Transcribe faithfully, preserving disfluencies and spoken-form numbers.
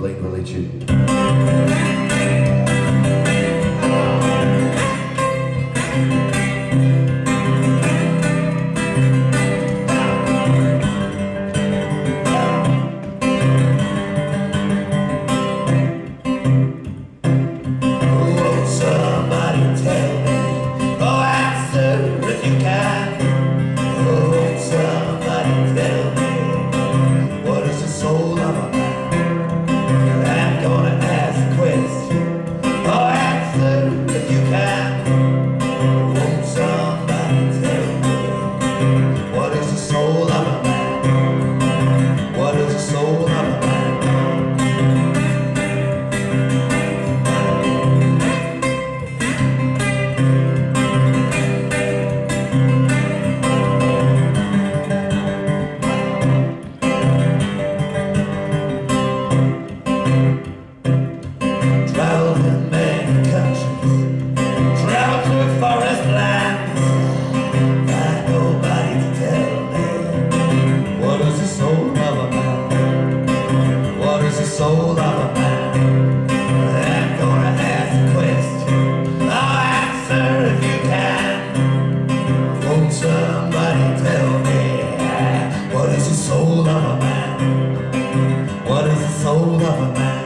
Blink Willie tune. Soul of a man. I'm gonna ask a question. I'll answer if you can. Won't somebody tell me what is the soul of a man? What is the soul of a man?